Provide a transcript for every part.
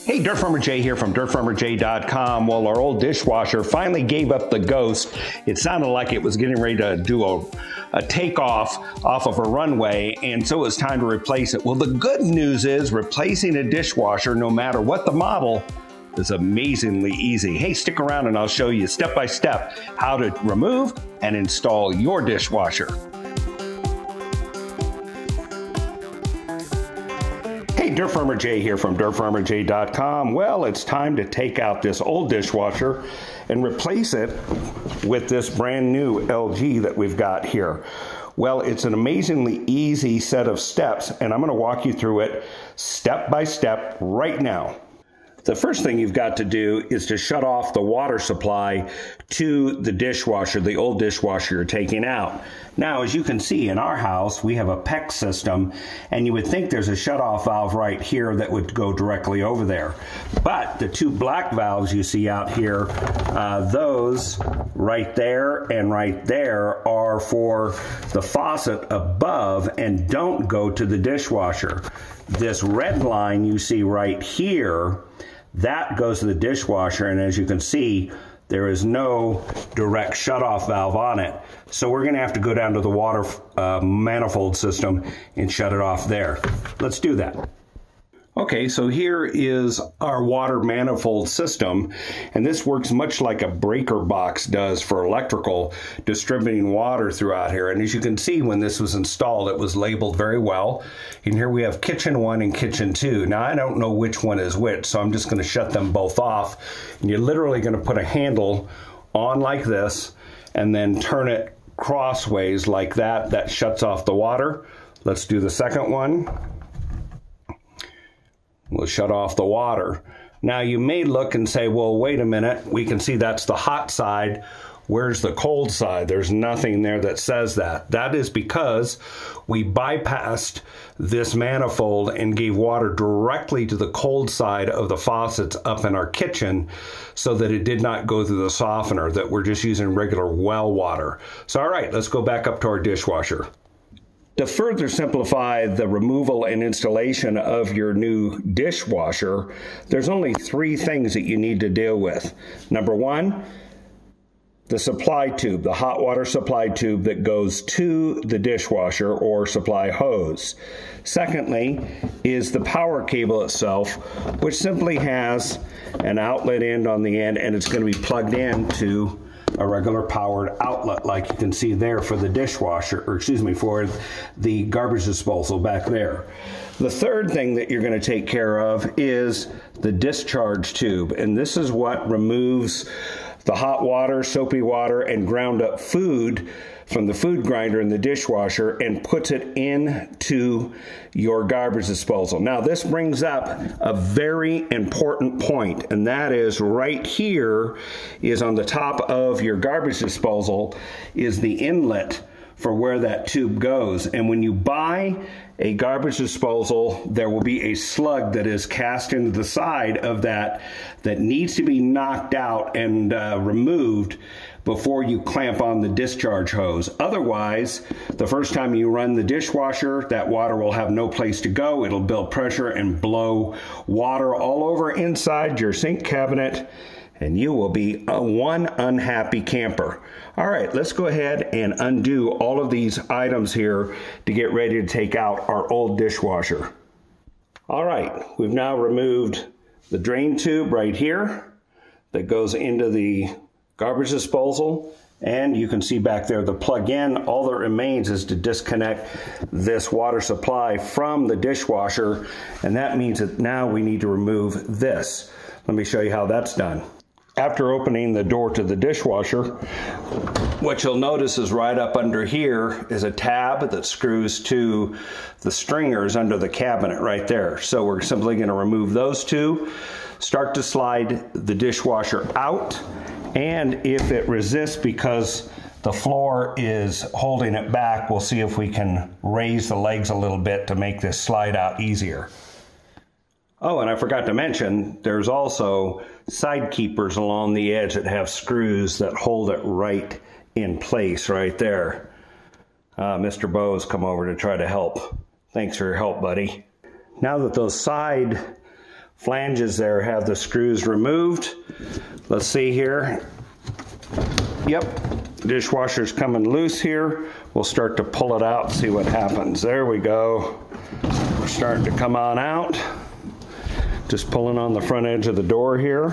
Hey, Dirt Farmer Jay here from dirtfarmerjay.com. Well, our old dishwasher finally gave up the ghost. It sounded like it was getting ready to do a takeoff off of a runway, and so it was time to replace it. Well, the good news is replacing a dishwasher, no matter what the model, is amazingly easy. Hey, stick around and I'll show you step by step how to remove and install your dishwasher. Hey, Dirt Farmer Jay here from dirtfarmerjay.com. Well, it's time to take out this old dishwasher and replace it with this brand new LG that we've got here. Well, it's an amazingly easy set of steps, and I'm going to walk you through it step by step right now. The first thing you've got to do is to shut off the water supply to the dishwasher, the old dishwasher you're taking out. Now, as you can see in our house, we have a PEX system, and you would think there's a shutoff valve right here that would go directly over there. But the two black valves you see out here, those right there and right there are for the faucet above and don't go to the dishwasher. This red line you see right here, that goes to the dishwasher, and as you can see, there is no direct shutoff valve on it. So we're going to have to go down to the water manifold system and shut it off there. Let's do that. Okay, so here is our water manifold system, and this works much like a breaker box does for electrical, distributing water throughout here. And as you can see, when this was installed, it was labeled very well. And here we have kitchen 1 and kitchen 2. Now, I don't know which one is which, so I'm just going to shut them both off. And you're literally going to put a handle on like this, and then turn it crossways like that. That shuts off the water. Let's do the second one. We'll shut off the water. Now you may look and say, well, wait a minute, we can see that's the hot side. Where's the cold side? There's nothing there that says that. That is because we bypassed this manifold and gave water directly to the cold side of the faucets up in our kitchen so that it did not go through the softener, that we're just using regular well water. So all right, let's go back up to our dishwasher. To further simplify the removal and installation of your new dishwasher, there's only 3 things that you need to deal with. Number 1, the supply tube, the hot water supply tube that goes to the dishwasher or supply hose. Secondly is the power cable itself, which simply has an outlet end on the end, and it's going to be plugged into a regular powered outlet like you can see there for the dishwasher, or excuse me, for the garbage disposal back there. The third thing that you're going to take care of is the discharge tube, and this is what removes the hot water, soapy water, and ground up food from the food grinder in the dishwasher and puts it into your garbage disposal. Now this brings up a very important point, and that is right here is on the top of your garbage disposal is the inlet for where that tube goes. And when you buy a garbage disposal, there will be a slug that is cast into the side of that needs to be knocked out and removed before you clamp on the discharge hose. Otherwise, the first time you run the dishwasher, that water will have no place to go. It'll build pressure and blow water all over inside your sink cabinet, and you will be one unhappy camper. All right, let's go ahead and undo all of these items here to get ready to take out our old dishwasher. All right, we've now removed the drain tube right here that goes into the garbage disposal, and you can see back there the plug-in. All that remains is to disconnect this water supply from the dishwasher, and that means that now we need to remove this. Let me show you how that's done. After opening the door to the dishwasher, what you'll notice is right up under here is a tab that screws to the stringers under the cabinet right there. So we're simply going to remove those two, start to slide the dishwasher out, and if it resists because the floor is holding it back, we'll see if we can raise the legs a little bit to make this slide out easier. Oh, and I forgot to mention, there's also side keepers along the edge that have screws that hold it right in place right there. Mr. Bo's come over to try to help. Thanks for your help, buddy. Now that those side flanges there have the screws removed. Let's see here. Yep, dishwasher's coming loose here. We'll start to pull it out, see what happens. There we go. We're starting to come on out. Just pulling on the front edge of the door here.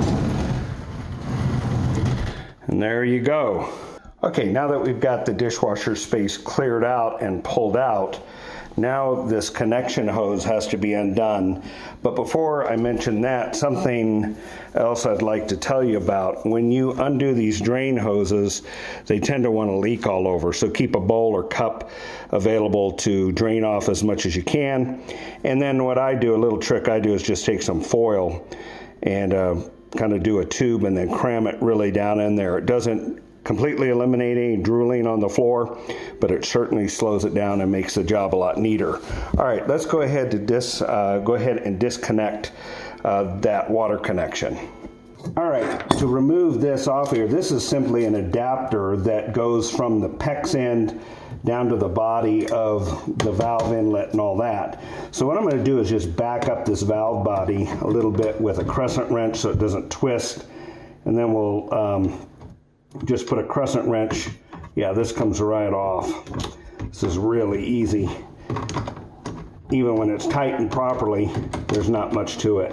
And there you go. Okay, now that we've got the dishwasher space cleared out and pulled out, now this connection hose has to be undone. But before I mention that, something else I'd like to tell you about. When you undo these drain hoses, they tend to want to leak all over. So keep a bowl or cup available to drain off as much as you can. And then what I do, a little trick I do, is just take some foil and kind of do a tube and then cram it really down in there. It doesn't completely eliminate any drooling on the floor, but it certainly slows it down and makes the job a lot neater. All right, let's go ahead and disconnect that water connection. All right, to remove this off here, this is simply an adapter that goes from the PEX end down to the body of the valve inlet and all that. So what I'm going to do is just back up this valve body a little bit with a crescent wrench so it doesn't twist, and then we'll just put a crescent wrench. Yeah, this comes right off. This is really easy. Even when it's tightened properly, there's not much to it.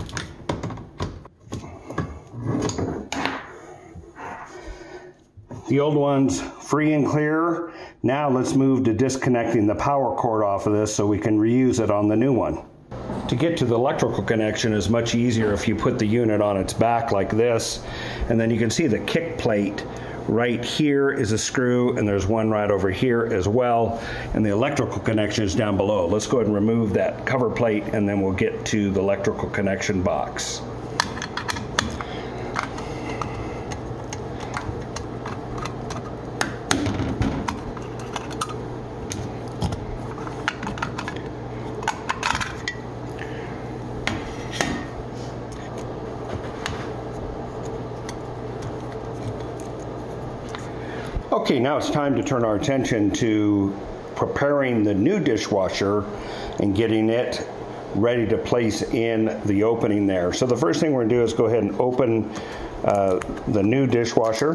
The old one's free and clear. Now let's move to disconnecting the power cord off of this so we can reuse it on the new one. To get to the electrical connection is much easier if you put the unit on its back like this, and then you can see the kick plate right here is a screw, and there's one right over here as well, and the electrical connection is down below. Let's go ahead and remove that cover plate, and then we'll get to the electrical connection box. Okay, now it's time to turn our attention to preparing the new dishwasher and getting it ready to place in the opening there. So the first thing we're going to do is go ahead and open the new dishwasher.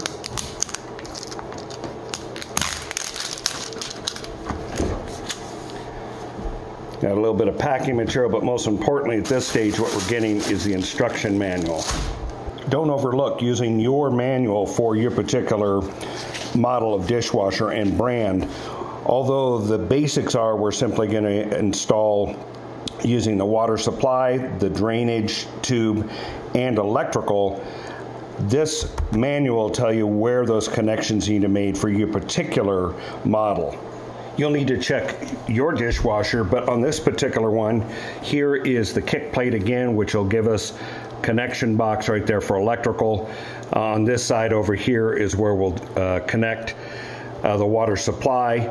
Got a little bit of packing material, but most importantly at this stage what we're getting is the instruction manual. Don't overlook using your manual for your particular model of dishwasher and brand. Although the basics are we're simply going to install using the water supply, the drainage tube, and electrical. This manual will tell you where those connections need to be made for your particular model. You'll need to check your dishwasher, but on this particular one, here is the kick plate again, which will give us connection box right there for electrical. On this side over here is where we'll connect the water supply.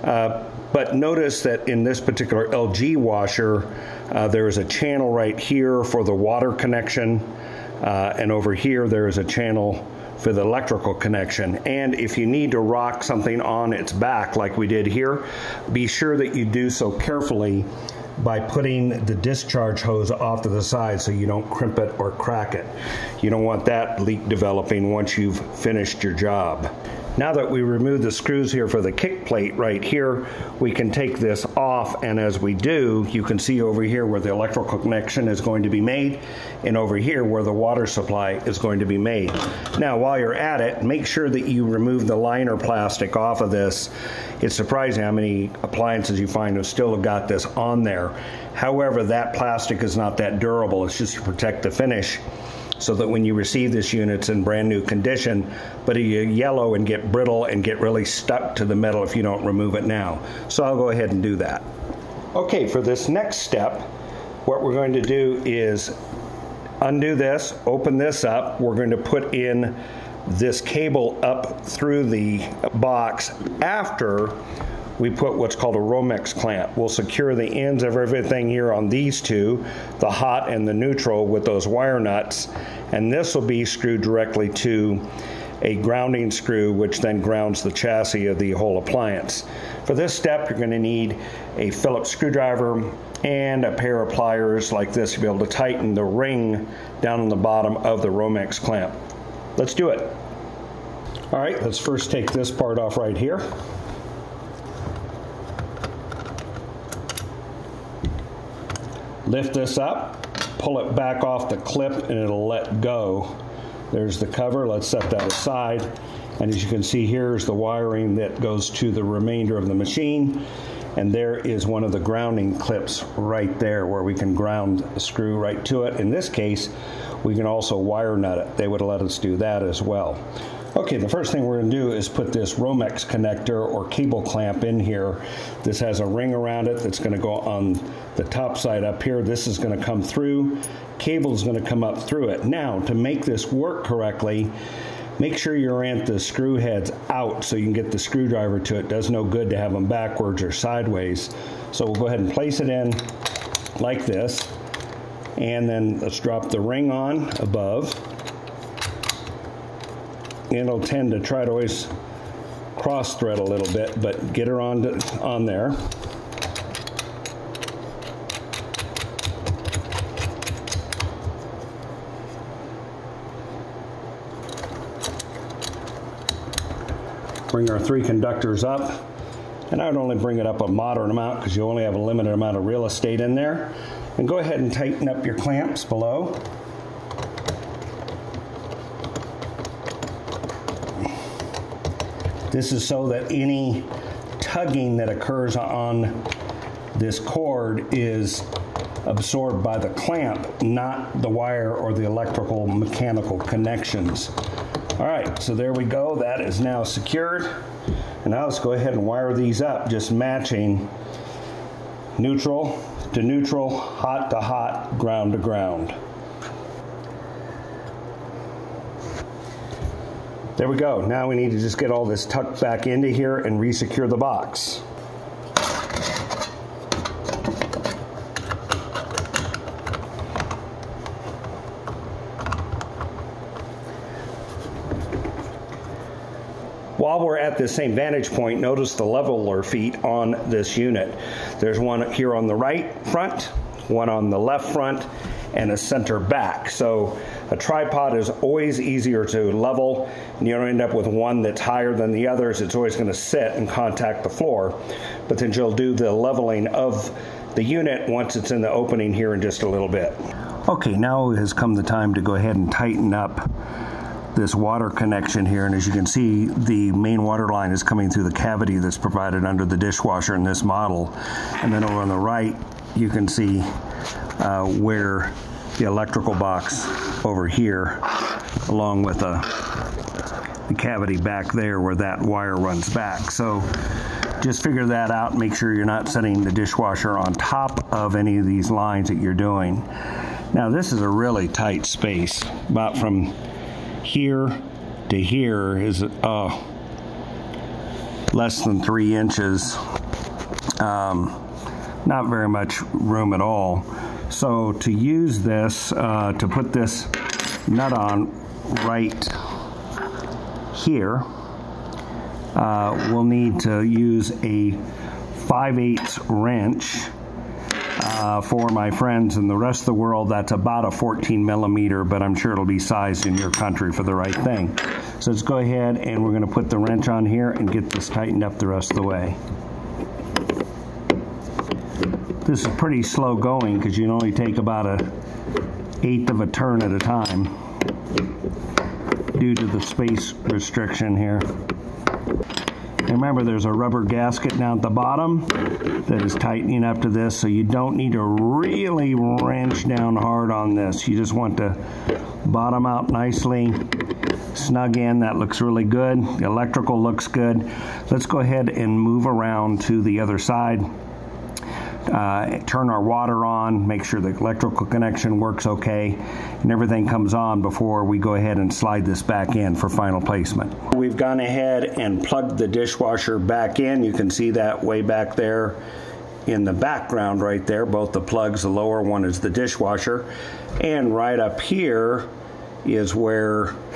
But notice that in this particular LG washer, there is a channel right here for the water connection, and over here there is a channel for the electrical connection. And if you need to rock something on its back like we did here, be sure that you do so carefully by putting the discharge hose off to the side so you don't crimp it or crack it. You don't want that leak developing once you've finished your job. Now that we remove the screws here for the kick plate right here, we can take this off, and as we do, you can see over here where the electrical connection is going to be made, and over here where the water supply is going to be made. Now while you're at it, make sure that you remove the liner plastic off of this. It's surprising how many appliances you find have still got this on there. However, that plastic is not that durable. It's just to protect the finish, so that when you receive this unit, it's in brand new condition, but it'll yellow and get brittle and get really stuck to the metal if you don't remove it now. So I'll go ahead and do that. Okay, for this next step, what we're going to do is undo this, open this up. We're going to put in this cable up through the box after we put what's called a Romex clamp. We'll secure the ends of everything here on these two, the hot and the neutral, with those wire nuts, and this will be screwed directly to a grounding screw, which then grounds the chassis of the whole appliance. For this step, you're going to need a Phillips screwdriver and a pair of pliers like this to be able to tighten the ring down on the bottom of the Romex clamp. Let's do it. All right, let's first take this part off right here. Lift this up, pull it back off the clip, and it'll let go. There's the cover. Let's set that aside. And as you can see, here's the wiring that goes to the remainder of the machine. And there is one of the grounding clips right there where we can ground the screw right to it. In this case, we can also wire nut it. They would let us do that as well. Okay, the first thing we're going to do is put this Romex connector or cable clamp in here. This has a ring around it that's going to go on the top side up here. This is going to come through. Cable is going to come up through it. Now, to make this work correctly, make sure you orient the screw heads out so you can get the screwdriver to it. Does no good to have them backwards or sideways. So we'll go ahead and place it in like this. And then let's drop the ring on above. It'll tend to try to always cross thread a little bit, but get her on there. Bring our 3 conductors up, and I would only bring it up a moderate amount because you only have a limited amount of real estate in there. And go ahead and tighten up your clamps below. This is so that any tugging that occurs on this cord is absorbed by the clamp, not the wire or the electrical mechanical connections. All right, so there we go. That is now secured. And now let's go ahead and wire these up, just matching neutral to neutral, hot to hot, ground to ground. There we go. Now we need to just get all this tucked back into here and resecure the box. While we're at the same vantage point, notice the leveler feet on this unit. There's one here on the right front, one on the left front, and a center back. So a tripod is always easier to level, and you don't end up with one that's higher than the others. It's always going to sit and contact the floor. But then you'll do the leveling of the unit once it's in the opening here in just a little bit. Okay, now has come the time to go ahead and tighten up this water connection here, and as you can see, the main water line is coming through the cavity that's provided under the dishwasher in this model. And then over on the right, you can see where the electrical box over here, along with the cavity back there where that wire runs back. So just figure that out. Make sure you're not setting the dishwasher on top of any of these lines that you're doing. Now this is a really tight space, about from here to here is less than 3 inches. Not very much room at all. So to use this, to put this nut on right here, we'll need to use a 5/8 wrench. For my friends in the rest of the world, that's about a 14 millimeter, but I'm sure it'll be sized in your country for the right thing. So let's go ahead and we're going to put the wrench on here and get this tightened up the rest of the way. This is pretty slow going because you can only take about 1/8 of a turn at a time due to the space restriction here. And remember, there's a rubber gasket down at the bottom that is tightening up to this, so you don't need to really wrench down hard on this. You just want to bottom out nicely, snug in. That looks really good. The electrical looks good. Let's go ahead and move around to the other side. Turn our water on, make sure the electrical connection works okay, and everything comes on before we go ahead and slide this back in for final placement. We've gone ahead and plugged the dishwasher back in. You can see that way back there in the background right there, both the plugs. The lower one is the dishwasher, and right up here is where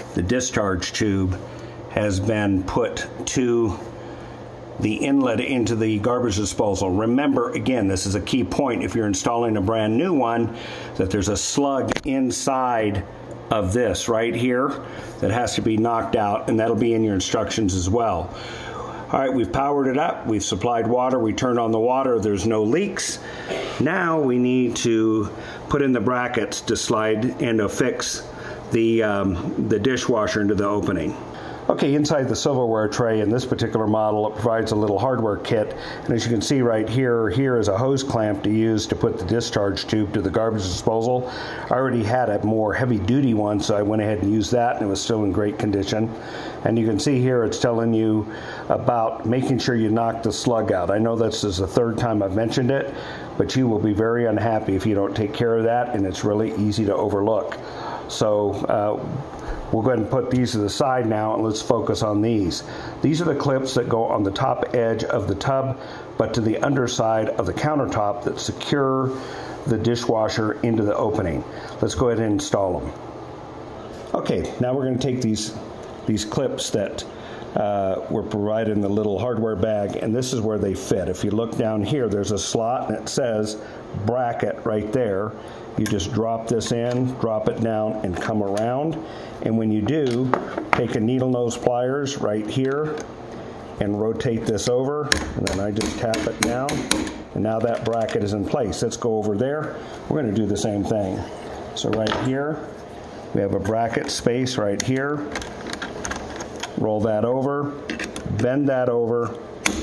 the discharge tube has been put to the inlet into the garbage disposal. Remember, again, this is a key point if you're installing a brand new one, that there's a slug inside of this right here that has to be knocked out, and that'll be in your instructions as well. All right, we've powered it up, we've supplied water, we turned on the water, there's no leaks. Now we need to put in the brackets to slide and to fix the dishwasher into the opening. Okay, inside the silverware tray in this particular model, it provides a little hardware kit, and as you can see right here, here is a hose clamp to use to put the discharge tube to the garbage disposal. I already had a more heavy-duty one, so I went ahead and used that, and it was still in great condition. And you can see here it's telling you about making sure you knock the slug out. I know this is the third time I've mentioned it, but you will be very unhappy if you don't take care of that, and it's really easy to overlook. So we'll go ahead and put these to the side now, and let's focus on these. These are the clips that go on the top edge of the tub, but to the underside of the countertop that secure the dishwasher into the opening. Let's go ahead and install them. Okay, now we're going to take these clips that were provided in the little hardware bag, and this is where they fit. If you look down here, there's a slot, and it says bracket right there. You just drop this in, drop it down, and come around. And when you do, take a needle nose pliers right here and rotate this over, and then I just tap it down, and now that bracket is in place. Let's go over there. We're going to do the same thing. So right here, we have a bracket space right here. Roll that over, bend that over,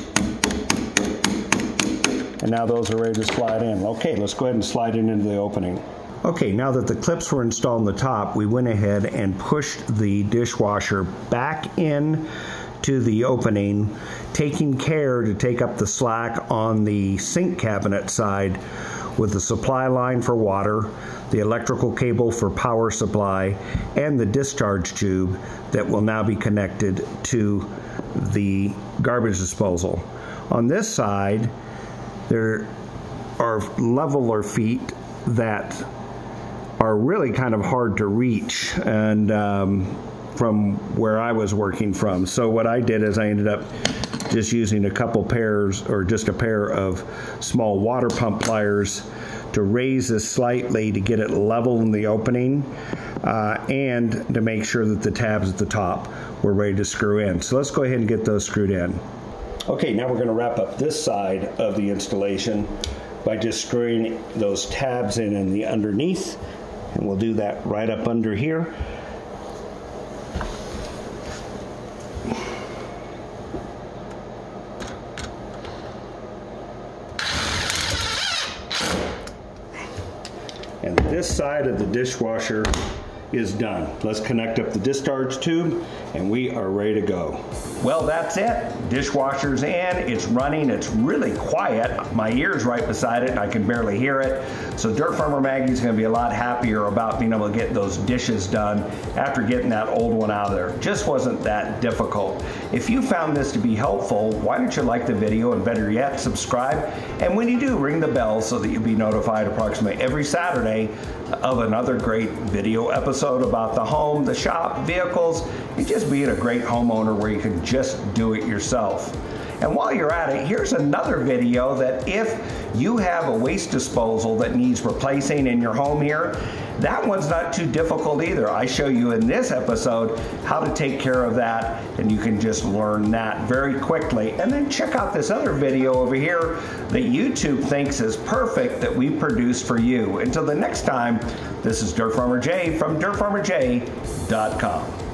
and now those are ready to slide in. Okay, let's go ahead and slide it into the opening. Okay, now that the clips were installed on the top, we went ahead and pushed the dishwasher back in to the opening, taking care to take up the slack on the sink cabinet side with the supply line for water, the electrical cable for power supply, and the discharge tube that will now be connected to the garbage disposal. On this side, there are leveler feet that are really kind of hard to reach, and from where I was working from. So what I did is I ended up just using a couple pairs, or just a pair of small water pump pliers to raise this slightly to get it level in the opening, and to make sure that the tabs at the top were ready to screw in. So let's go ahead and get those screwed in. Okay, now we're going to wrap up this side of the installation by just screwing those tabs in the underneath, and we'll do that right up under here. And this side of the dishwasher is done. Let's connect up the discharge tube, and we are ready to go. Well, that's it. Dishwasher's in, it's running, it's really quiet. My ear's right beside it and I can barely hear it. So Dirt Farmer Maggie's gonna be a lot happier about being able to get those dishes done after getting that old one out of there. Just wasn't that difficult. If you found this to be helpful, why don't you like the video, and better yet, subscribe. And when you do, ring the bell so that you'll be notified approximately every Saturday of another great video episode about the home, the shop, vehicles, and just being a great homeowner where you can just do it yourself. And while you're at it, here's another video that if you have a waste disposal that needs replacing in your home here, that one's not too difficult either. I show you in this episode how to take care of that, and you can just learn that very quickly. And then check out this other video over here that YouTube thinks is perfect that we produced for you. Until the next time, this is Dirt Farmer Jay from dirtfarmerjay.com.